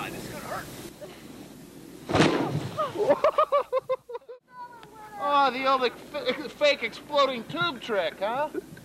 God, this is gonna hurt. Oh, the old fake exploding tube trick, huh?